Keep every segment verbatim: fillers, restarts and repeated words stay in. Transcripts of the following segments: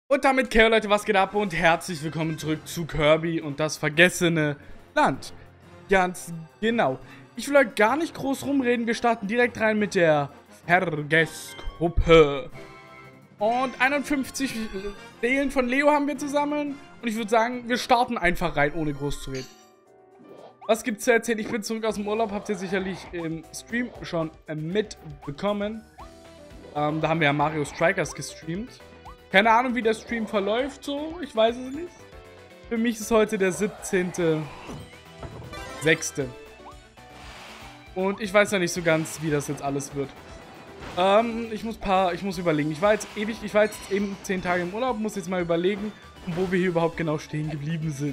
Und damit, Kerl, Leute, was geht ab und herzlich willkommen zurück zu Kirby und das vergessene Land. Ganz genau. Ich will euch gar nicht groß rumreden, wir starten direkt rein mit der Vergessgruppe. Und einundfünfzig Seelen von Leo haben wir zusammen und ich würde sagen, wir starten einfach rein, ohne groß zu reden. Was gibt's zu erzählen? Ich bin zurück aus dem Urlaub, habt ihr sicherlich im Stream schon mitbekommen. Ähm, da haben wir ja Mario Strikers gestreamt. Keine Ahnung, wie der Stream verläuft, so. Ich weiß es nicht. Für mich ist heute der siebzehnte sechste Und ich weiß ja nicht so ganz, wie das jetzt alles wird. Ähm, ich muss paar, ich muss überlegen. Ich war jetzt ewig, ich war jetzt eben zehn Tage im Urlaub, muss jetzt mal überlegen, wo wir hier überhaupt genau stehen geblieben sind.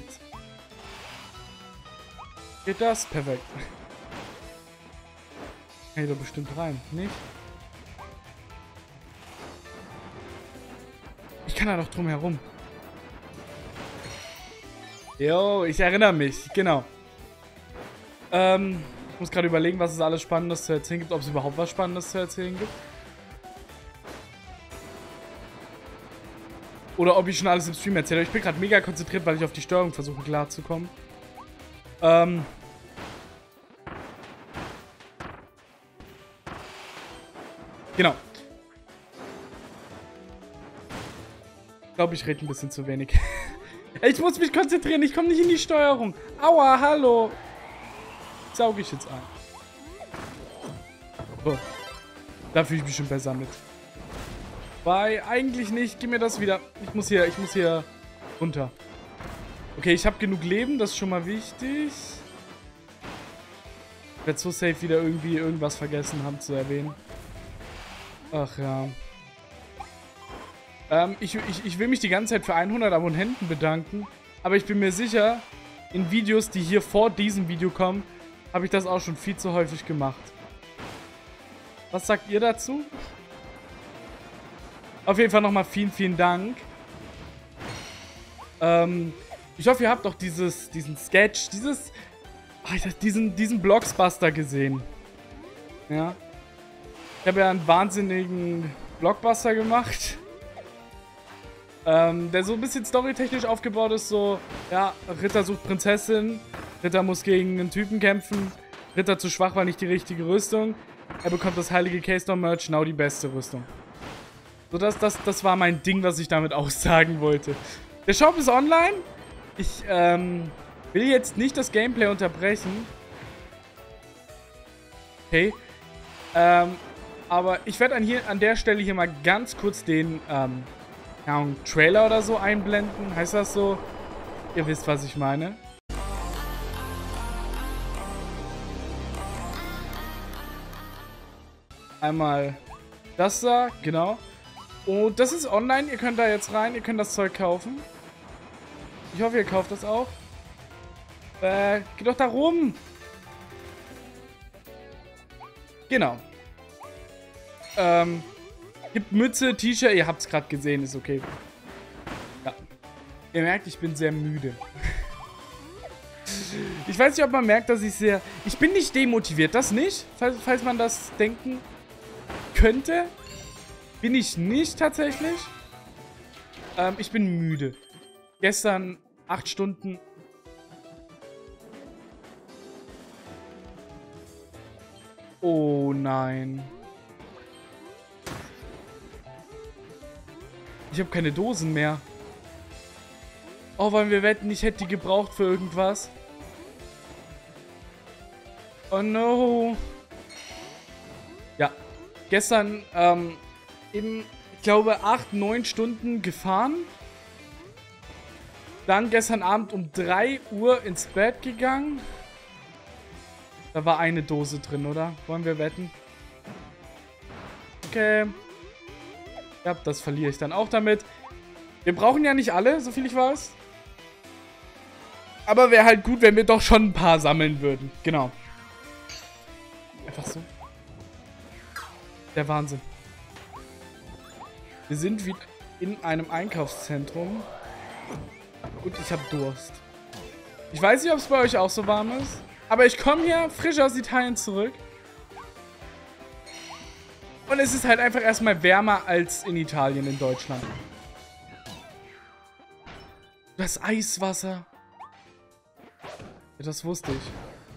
Geht das? Perfekt. Hey, da bestimmt rein, nicht? Ich kann da noch drum herum. Jo, ich erinnere mich. Genau. Ähm, ich muss gerade überlegen, was es alles Spannendes zu erzählen gibt. Ob es überhaupt was Spannendes zu erzählen gibt. Oder ob ich schon alles im Stream erzähle. Ich bin gerade mega konzentriert, weil ich auf die Steuerung versuche klarzukommen. Ähm... Genau. Ich glaube, ich rede ein bisschen zu wenig. Ich muss mich konzentrieren, ich komme nicht in die Steuerung. Aua, hallo. Sauge ich jetzt ein. So. Da fühle ich mich schon besser mit. Weil eigentlich nicht. Gib mir das wieder. Ich muss hier, ich muss hier runter. Okay, ich habe genug Leben, das ist schon mal wichtig. Ich werde so safe wieder irgendwie irgendwas vergessen haben zu erwähnen. Ach ja. Ähm, ich, ich, ich will mich die ganze Zeit für hundert Abonnenten bedanken, aber ich bin mir sicher, in Videos, die hier vor diesem Video kommen, habe ich das auch schon viel zu häufig gemacht. Was sagt ihr dazu? Auf jeden Fall nochmal vielen, vielen Dank. Ähm, ich hoffe, ihr habt auch dieses, diesen Sketch, dieses, Alter, diesen, diesen Blockbuster gesehen. Ja. Ich habe ja einen wahnsinnigen Blockbuster gemacht. Ähm, der so ein bisschen storytechnisch aufgebaut ist, so, ja, Ritter sucht Prinzessin, Ritter muss gegen einen Typen kämpfen, Ritter zu schwach, war nicht die richtige Rüstung, er bekommt das heilige K-Storm-Merch, genau die beste Rüstung. So, das, das, das war mein Ding, was ich damit aussagen wollte. Der Shop ist online, ich, ähm, will jetzt nicht das Gameplay unterbrechen. Okay, ähm, aber ich werde an, hier, an der Stelle hier mal ganz kurz den, ähm, ja, einen Trailer oder so einblenden. Heißt das so? Ihr wisst, was ich meine. Einmal das da, genau. Und das ist online. Ihr könnt da jetzt rein. Ihr könnt das Zeug kaufen. Ich hoffe, ihr kauft das auch. Äh, geht doch da rum. Genau. Ähm... Gibt Mütze, T-Shirt, ihr habt es gerade gesehen, ist okay. Ja. Ihr merkt, ich bin sehr müde. Ich weiß nicht, ob man merkt, dass ich sehr... Ich bin nicht demotiviert, das nicht. Falls, falls man das denken könnte. Bin ich nicht tatsächlich. Ähm, ich bin müde. Gestern acht Stunden... Oh nein. Ich habe keine Dosen mehr. Oh, wollen wir wetten, ich hätte die gebraucht für irgendwas? Oh no. Ja. Gestern, ähm, eben, ich glaube, acht, neun Stunden gefahren. Dann gestern Abend um drei Uhr ins Bett gegangen. Da war eine Dose drin, oder? Wollen wir wetten? Okay. Ja, das verliere ich dann auch damit. Wir brauchen ja nicht alle, so viel ich weiß. Aber wäre halt gut, wenn wir doch schon ein paar sammeln würden. Genau. Einfach so. Der Wahnsinn. Wir sind wieder in einem Einkaufszentrum. Und ich habe Durst. Ich weiß nicht, ob es bei euch auch so warm ist. Aber ich komme hier frisch aus Italien zurück. Und es ist halt einfach erstmal wärmer als in Italien, in Deutschland. Das Eiswasser. Ja, das wusste ich.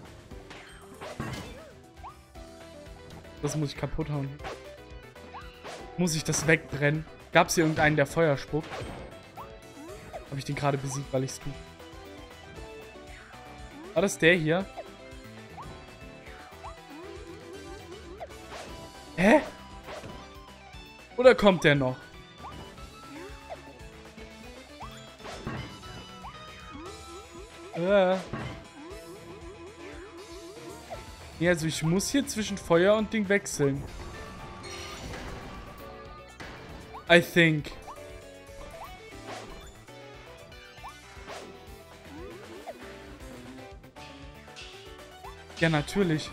Das muss ich kaputt hauen. Muss ich das wegbrennen? Gab es hier irgendeinen, der Feuer spuckt? Habe ich den gerade besiegt, weil ich es tue? War das der hier? Hä? Oder kommt der noch? Äh. Ja, also ich muss hier zwischen Feuer und Ding wechseln. I think. Ja, natürlich.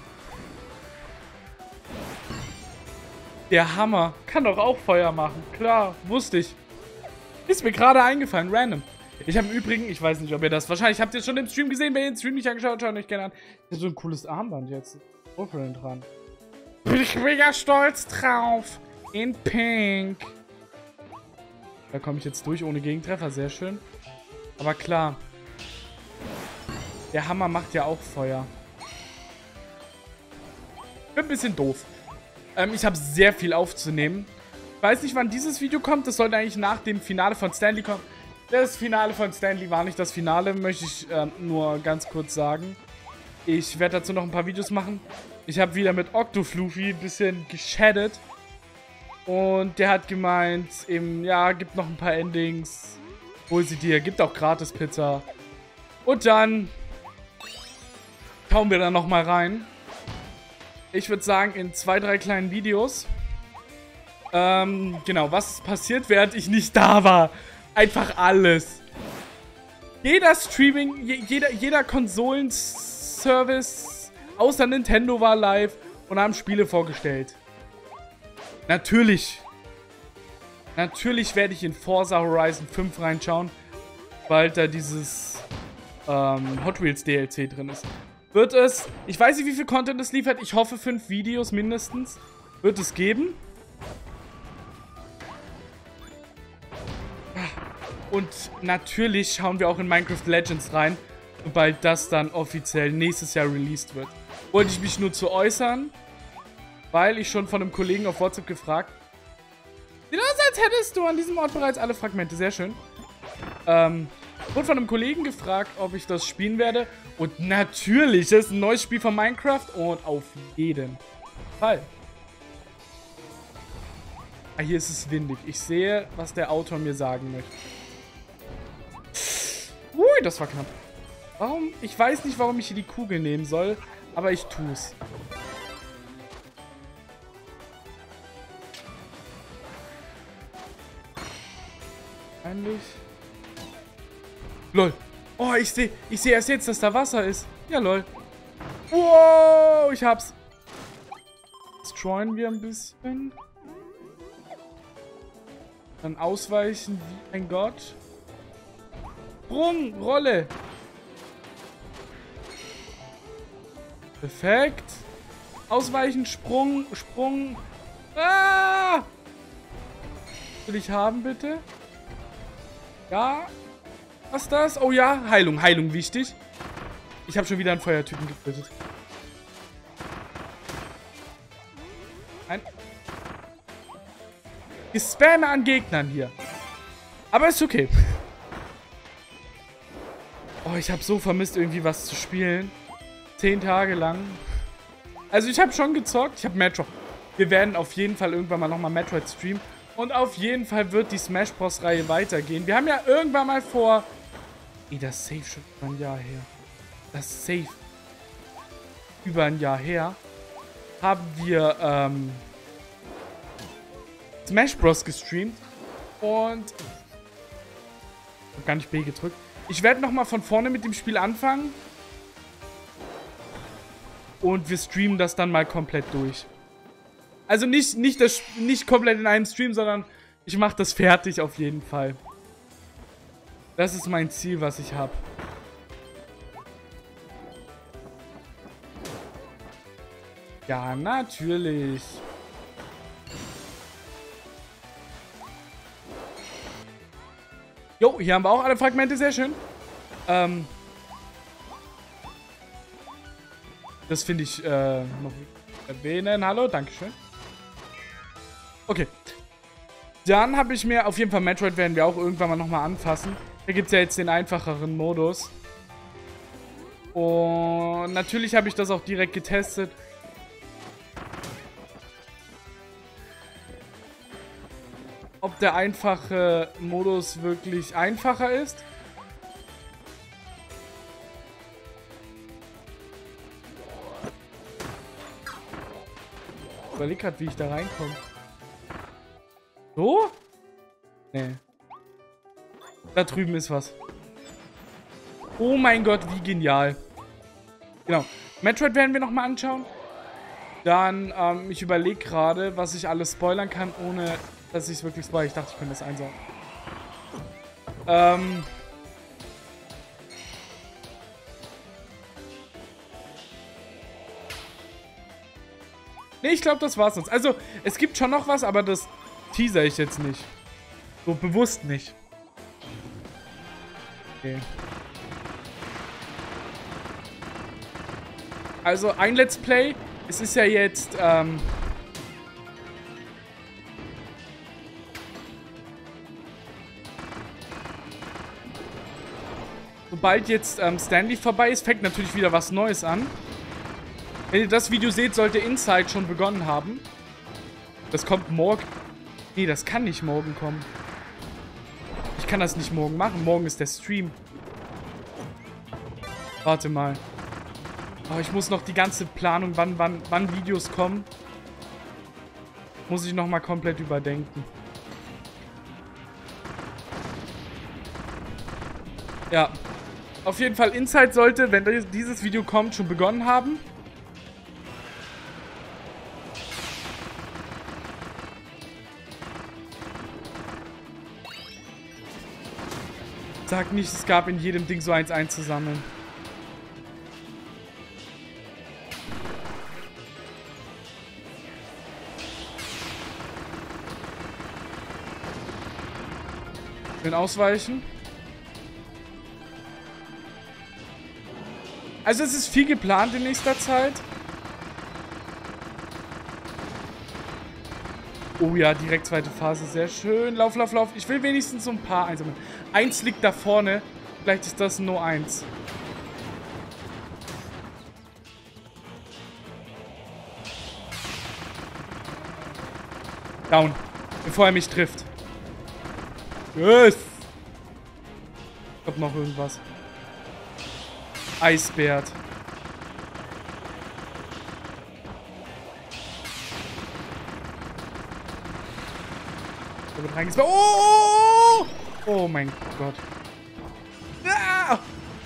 Der Hammer kann doch auch Feuer machen. Klar, wusste ich. Ist mir gerade eingefallen, random. Ich habe im Übrigen, ich weiß nicht, ob ihr das... Wahrscheinlich habt ihr es schon im Stream gesehen, wenn ihr den Stream nicht angeschaut habt, schaut euch gerne an. Ich habe so ein cooles Armband jetzt. Operin dran. Bin ich mega stolz drauf. In Pink. Da komme ich jetzt durch ohne Gegentreffer. Sehr schön. Aber klar. Der Hammer macht ja auch Feuer. Bin ein bisschen doof. Ähm, ich habe sehr viel aufzunehmen. Ich weiß nicht, wann dieses Video kommt. Das sollte eigentlich nach dem Finale von Stanley kommen. Das Finale von Stanley war nicht das Finale, möchte ich ähm, nur ganz kurz sagen. Ich werde dazu noch ein paar Videos machen. Ich habe wieder mit Octofluffy ein bisschen geschattet. Und der hat gemeint, eben, ja, gibt noch ein paar Endings. Hol sie dir, gibt auch gratis Pizza. Und dann schauen wir da nochmal rein. Ich würde sagen, in zwei, drei kleinen Videos. Ähm, genau, was ist passiert, während ich nicht da war? Einfach alles. Jeder Streaming, je, jeder, jeder Konsolenservice außer Nintendo war live und haben Spiele vorgestellt. Natürlich. Natürlich werde ich in Forza Horizon fünf reinschauen, weil da dieses ähm, Hot Wheels D L C drin ist. Wird es, ich weiß nicht, wie viel Content es liefert, ich hoffe fünf Videos mindestens, wird es geben. Und natürlich schauen wir auch in Minecraft Legends rein, sobald das dann offiziell nächstes Jahr released wird. Wollte ich mich nur zu äußern, weil ich schon von einem Kollegen auf WhatsApp gefragt. Sieht aus, als hättest du an diesem Ort bereits alle Fragmente. Sehr schön. Ähm, wurde von einem Kollegen gefragt, ob ich das spielen werde. Und natürlich, das ist ein neues Spiel von Minecraft und auf jeden Fall. Ah, hier ist es windig. Ich sehe, was der Autor mir sagen möchte. Ui, das war knapp. Warum? Ich weiß nicht, warum ich hier die Kugel nehmen soll, aber ich tue es. Eigentlich. Lol. Oh, ich sehe ich sehe erst jetzt, dass da Wasser ist. Ja, lol. Wow, ich hab's. Destroyen wir ein bisschen. Dann ausweichen wie ein Gott. Sprung, Rolle. Perfekt. Ausweichen, Sprung, Sprung. Ah! Will ich haben, bitte? Ja. Was ist das? Oh ja, Heilung, Heilung, wichtig. Ich habe schon wieder einen Feuertypen getötet. Nein. Ich spamme an Gegnern hier. Aber ist okay. Oh, ich habe so vermisst, irgendwie was zu spielen. Zehn Tage lang. Also ich habe schon gezockt. Ich habe Metroid. Wir werden auf jeden Fall irgendwann mal nochmal Metroid streamen. Und auf jeden Fall wird die Smash Bros. Reihe weitergehen. Wir haben ja irgendwann mal vor... Ey, das ist safe schon über ein Jahr her. Das ist safe. Über ein Jahr her. Haben wir, ähm... Smash Bros. Gestreamt. Und... Ich hab gar nicht B gedrückt. Ich werde nochmal von vorne mit dem Spiel anfangen. Und wir streamen das dann mal komplett durch. Also nicht, nicht, das, nicht komplett in einem Stream, sondern ich mache das fertig auf jeden Fall. Das ist mein Ziel, was ich habe. Ja, natürlich. Jo, hier haben wir auch alle Fragmente, sehr schön. Ähm, das finde ich äh, noch erwähnen. Hallo, dankeschön. Okay. Dann habe ich mir, auf jeden Fall Metroid werden wir auch irgendwann mal nochmal anfassen. Da gibt es ja jetzt den einfacheren Modus. Und natürlich habe ich das auch direkt getestet. Ob der einfache Modus wirklich einfacher ist. Ich überlege gerade, wie ich da reinkomme. So? Nee. Da drüben ist was. Oh mein Gott, wie genial. Genau. Metroid werden wir nochmal anschauen. Dann, ähm, ich überlege gerade, was ich alles spoilern kann, ohne dass ich es wirklich spoilere. Ich dachte, ich könnte das einsaugen. Ähm... Nee, ich glaube, das war's sonst. Also, es gibt schon noch was, aber das teaser ich jetzt nicht. So bewusst nicht. Okay. Also, ein Let's Play. Es ist ja jetzt, ähm... sobald jetzt ähm, Stanley vorbei ist, fängt natürlich wieder was Neues an. Wenn ihr das Video seht, sollte Inside schon begonnen haben. Das kommt morgen. Nee, das kann nicht morgen kommen. Ich kann das nicht morgen machen. Morgen ist der Stream. Warte mal. Oh, ich muss noch die ganze Planung, wann, wann, wann Videos kommen, muss ich nochmal komplett überdenken. Ja. Auf jeden Fall, Inside sollte, wenn dieses Video kommt, schon begonnen haben. Sag nicht, es gab in jedem Ding so eins einzusammeln. Schön ausweichen. Also es ist viel geplant in nächster Zeit. Oh ja, direkt zweite Phase. Sehr schön. Lauf, lauf, lauf. Ich will wenigstens so ein paar einsammeln. Eins liegt da vorne. Vielleicht ist das nur eins. Down. Bevor er mich trifft. Yes. Kommt noch irgendwas. Eisbärt. Oh! Oh mein Gott. Ah!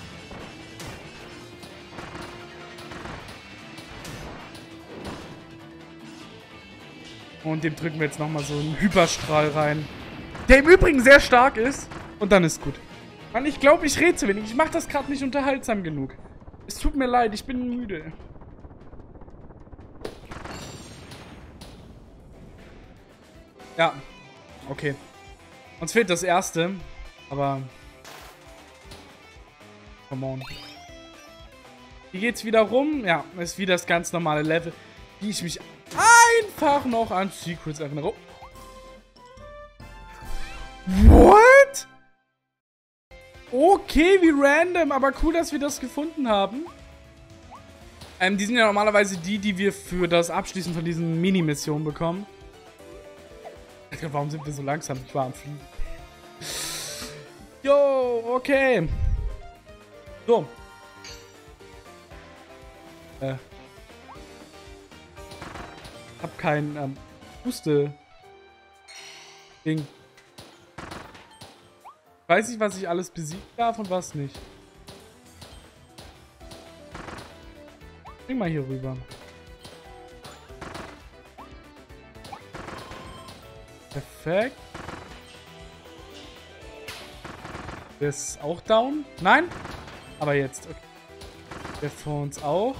Und dem drücken wir jetzt nochmal so einen Hyperstrahl rein. Der im Übrigen sehr stark ist. Und dann ist gut. Mann, ich glaube, ich rede zu wenig. Ich mache das gerade nicht unterhaltsam genug. Es tut mir leid, ich bin müde. Ja. Okay. Uns fehlt das erste. Aber... Come on. Hier geht's wieder rum. Ja, ist wieder das ganz normale Level. Wie ich mich einfach noch an Secrets erinnere. What? Okay, wie random. Aber cool, dass wir das gefunden haben. Ähm, die sind ja normalerweise die, die wir für das Abschließen von diesen Mini-Missionen bekommen. Warum sind wir so langsam? Ich war am Fliegen. Jo, okay. So. Äh. Hab kein, ähm, Huste. Ding. Weiß ich, was ich alles besiegen darf und was nicht. Bring mal hier rüber. Perfekt. Der ist auch down. Nein? Aber jetzt. Okay. Der vor uns auch.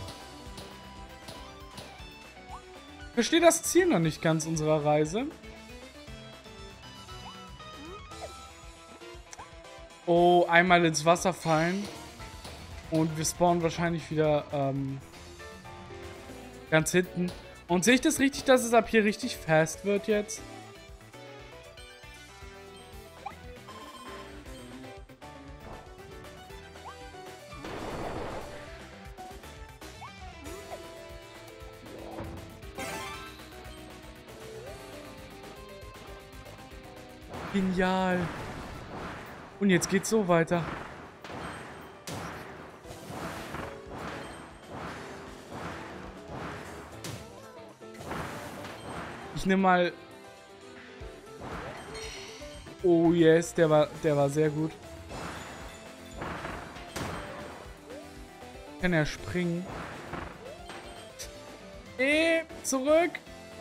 Ich verstehe das Ziel noch nicht ganz unserer Reise. Oh, einmal ins Wasser fallen. Und wir spawnen wahrscheinlich wieder ähm, ganz hinten. Und sehe ich das richtig, dass es ab hier richtig fast wird jetzt? Genial. Und jetzt geht's so weiter. Ich nehme mal... Oh yes, der war, der war sehr gut. Kann er springen? Eh, zurück.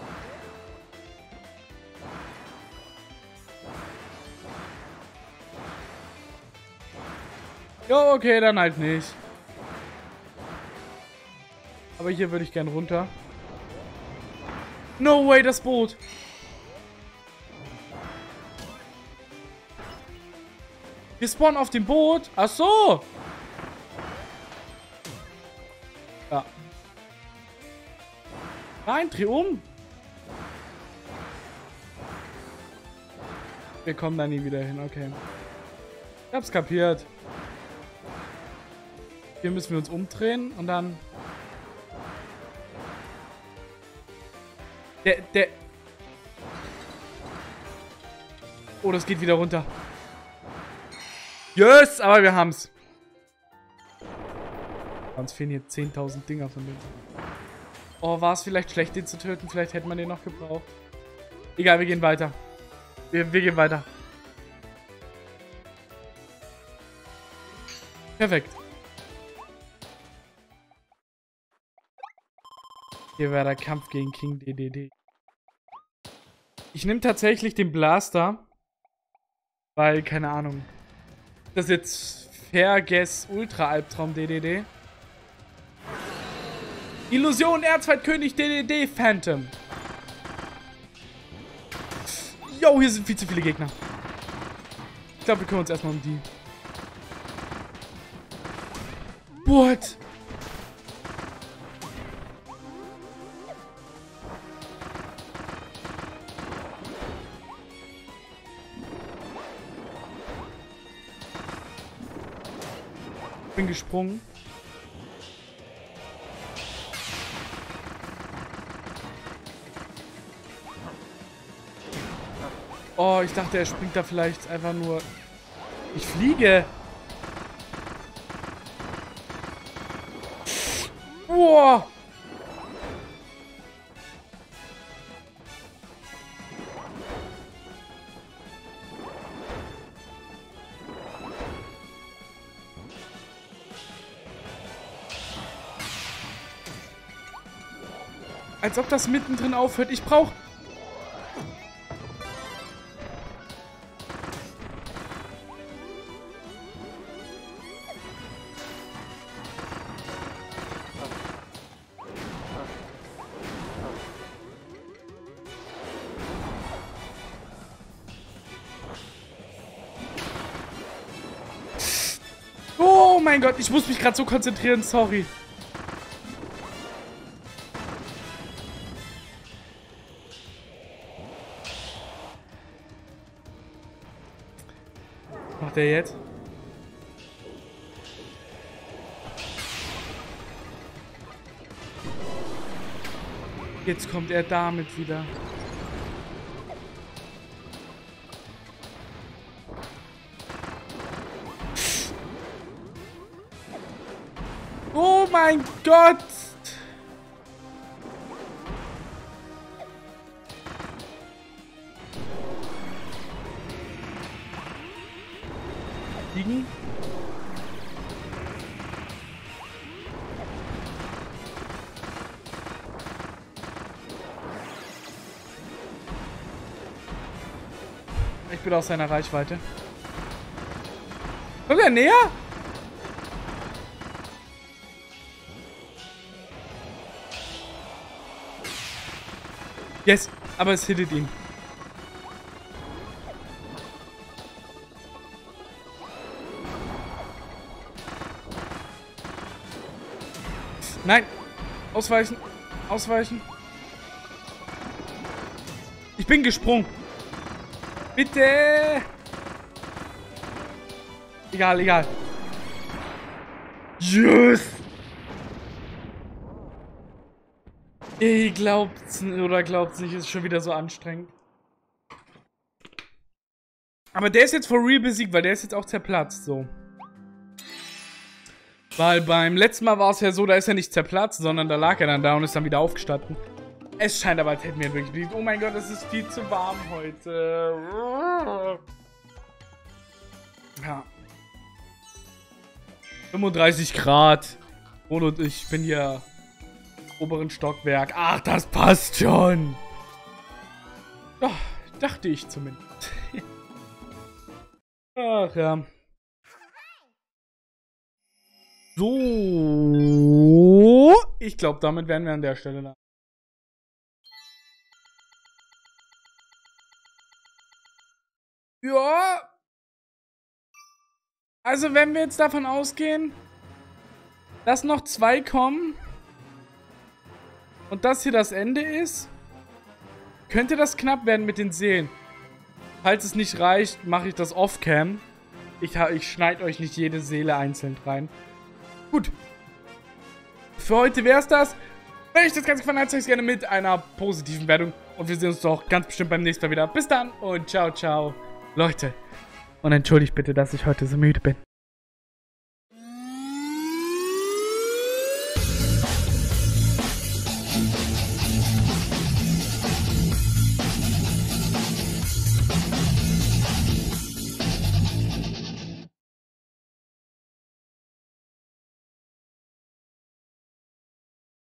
Jo, okay, dann halt nicht. Aber hier würde ich gern runter. No way, das Boot. Wir spawnen auf dem Boot. Ach so. Ja. Nein, dreh um. Wir kommen da nie wieder hin, okay. Ich hab's kapiert. Hier müssen wir uns umdrehen und dann... Der, der... Oh, das geht wieder runter. Yes, aber wir haben's. Uns fehlen hier zehntausend Dinger von denen. Oh, war es vielleicht schlecht, den zu töten? Vielleicht hätte man den noch gebraucht. Egal, wir gehen weiter. Wir, wir gehen weiter. Perfekt. Hier war der Kampf gegen King D D D. Ich nehme tatsächlich den Blaster. Weil, keine Ahnung. Das ist jetzt Fairguess Ultra Albtraum D D D. Illusion Erzfeindkönig D D D Phantom. Yo, hier sind viel zu viele Gegner. Ich glaube, wir kümmern uns erstmal um die. What? Ich bin gesprungen. Oh, ich dachte, er springt da vielleicht einfach nur... Ich fliege! Boah! Als ob das mittendrin aufhört. Ich brauch... Oh mein Gott, ich muss mich gerade so konzentrieren, sorry. Was macht der jetzt? Jetzt kommt er damit wieder. Oh mein Gott! Liegen? Ich bin aus seiner Reichweite. Kommt er näher? Yes, aber es hittet ihn. Nein. Ausweichen. Ausweichen. Ich bin gesprungen. Bitte. Egal, egal. Yes. Ihr glaubt's oder glaubt's nicht, ist schon wieder so anstrengend. Aber der ist jetzt for real besiegt, weil der ist jetzt auch zerplatzt, so. Weil beim letzten Mal war es ja so, da ist er nicht zerplatzt, sondern da lag er dann da und ist dann wieder aufgestanden. Es scheint aber, als hätten wir ihn wirklich besiegt. Oh mein Gott, es ist viel zu warm heute. Ja. fünfunddreißig Grad. Und ich bin hier im oberen Stockwerk. Ach, das passt schon. Ja, dachte ich zumindest. Ach ja. So. Ich glaube, damit wären wir an der Stelle da. Ja. Also, wenn wir jetzt davon ausgehen, dass noch zwei kommen und das hier das Ende ist, könnte das knapp werden mit den Seelen. Falls es nicht reicht, mache ich das off-cam. Ich, ich schneide euch nicht jede Seele einzeln rein. Gut. Für heute wäre es das. Wenn euch das Ganze gefallen hat, zeige ich es gerne mit einer positiven Wertung. Und wir sehen uns doch ganz bestimmt beim nächsten Mal wieder. Bis dann und ciao, ciao. Leute. Und entschuldigt bitte, dass ich heute so müde bin.